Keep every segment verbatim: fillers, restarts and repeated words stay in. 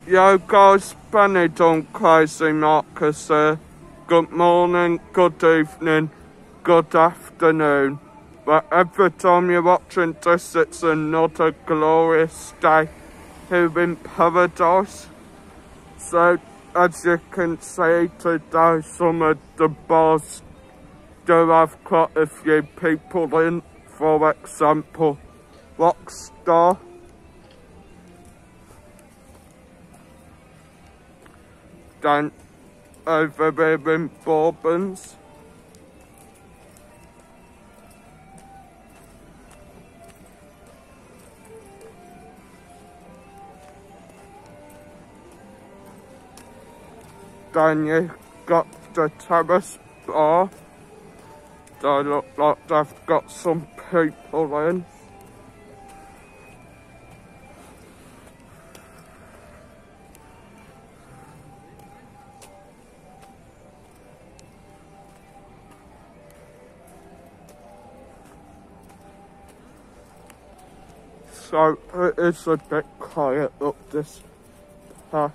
Yo guys, Benny Done Crazy Marcus here. Good morning, good evening, good afternoon. But every time you're watching this, it's another glorious day here in paradise. So, as you can see today, some of the bars do have quite a few people in. For example, Rockstar. Then over here in Bourbons. Then you got the Terrace Bar. They look like they've got some people in. So it is a bit quiet up this path.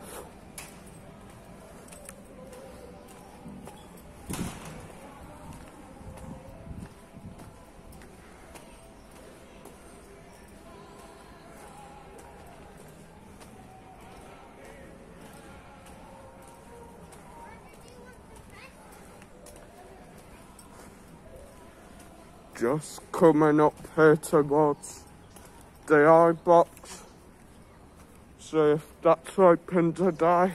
Just coming up here towards the iBox. See if that's open today.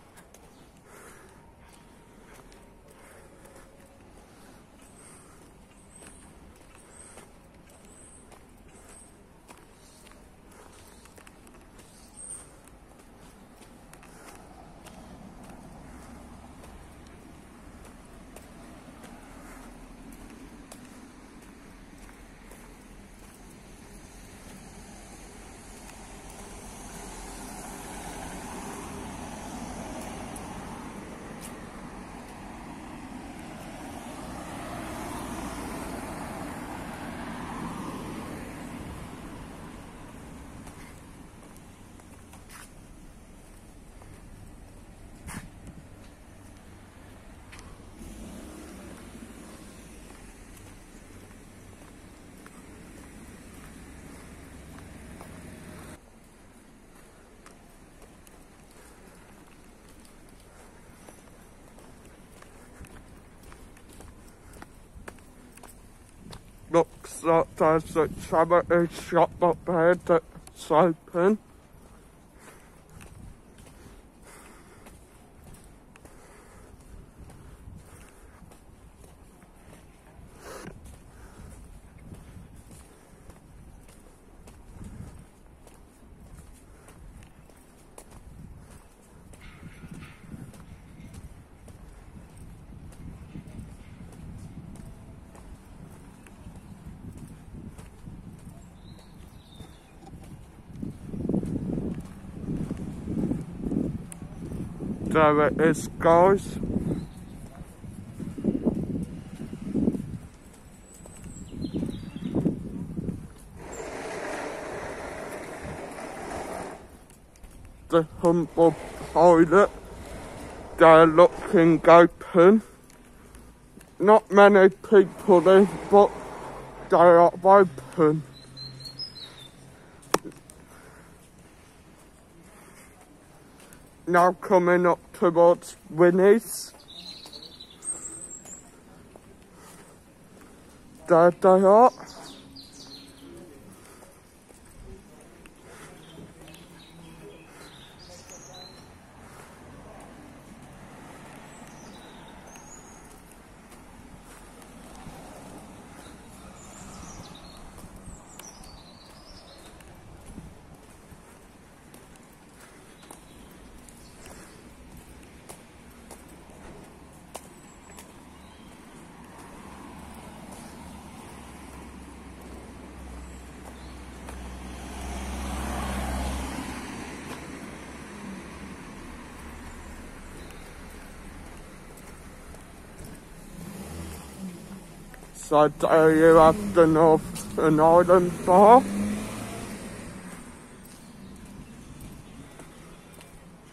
Looks like there's a charity shop up here that's open. There it is, guys. The Humble Pilot. They're looking open. Not many people in, but they are open. Now coming up towards Winnie's. There they are. So there you have the Northern Ireland Bar.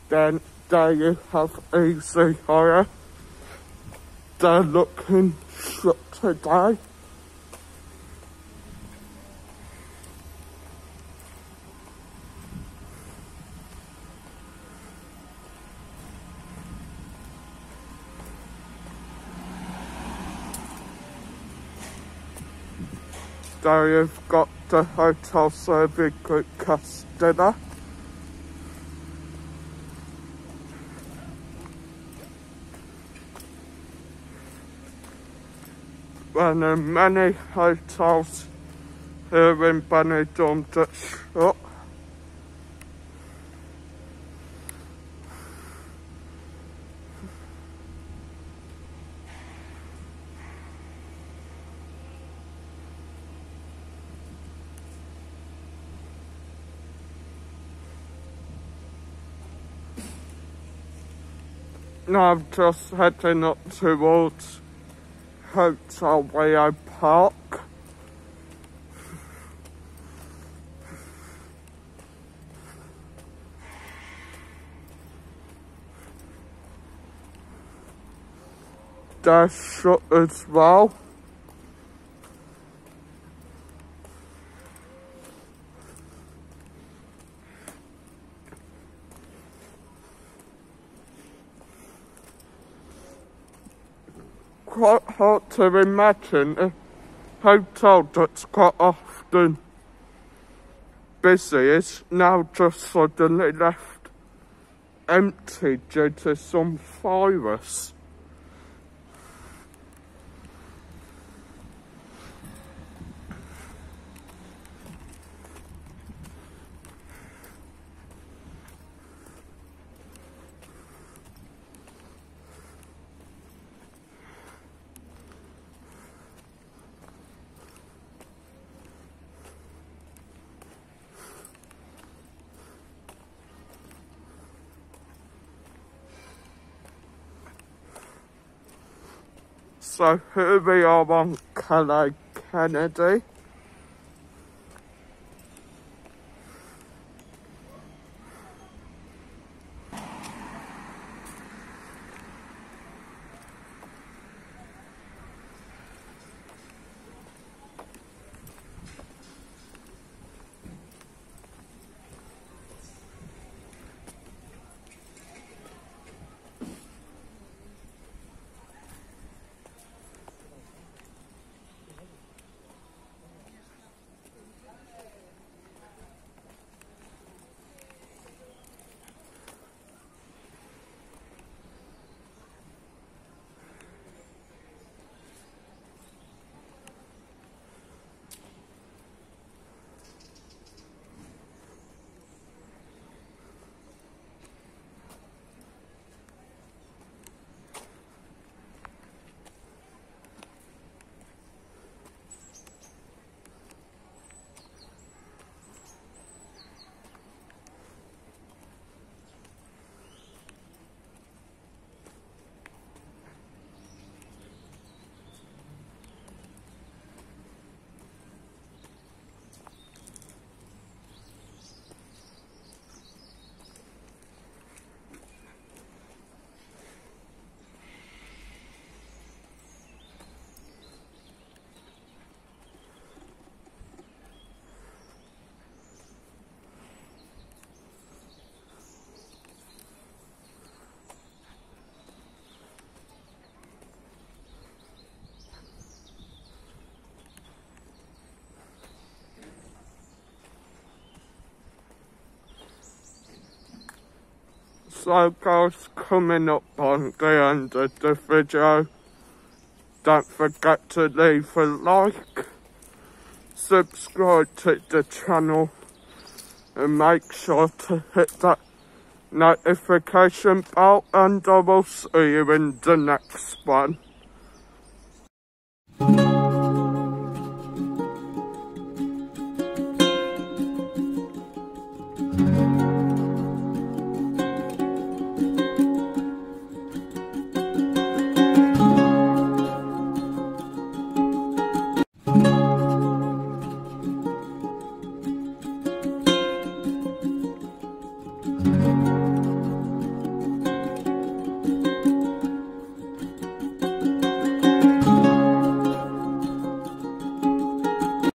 Then there you have Easy Hire. They're looking shut today. There you've got the hotel serving Good Castilla. And there are many hotels here in Benidorm that shut. Now I'm just heading up towards Hotel Rio Park. They're shut as well. Quite hard to imagine a hotel that's quite often busy is now just suddenly left empty due to some virus. So here we are on Calais Kennedy. So guys, coming up on the end of the video, don't forget to leave a like, subscribe to the channel and make sure to hit that notification bell, and I will see you in the next one.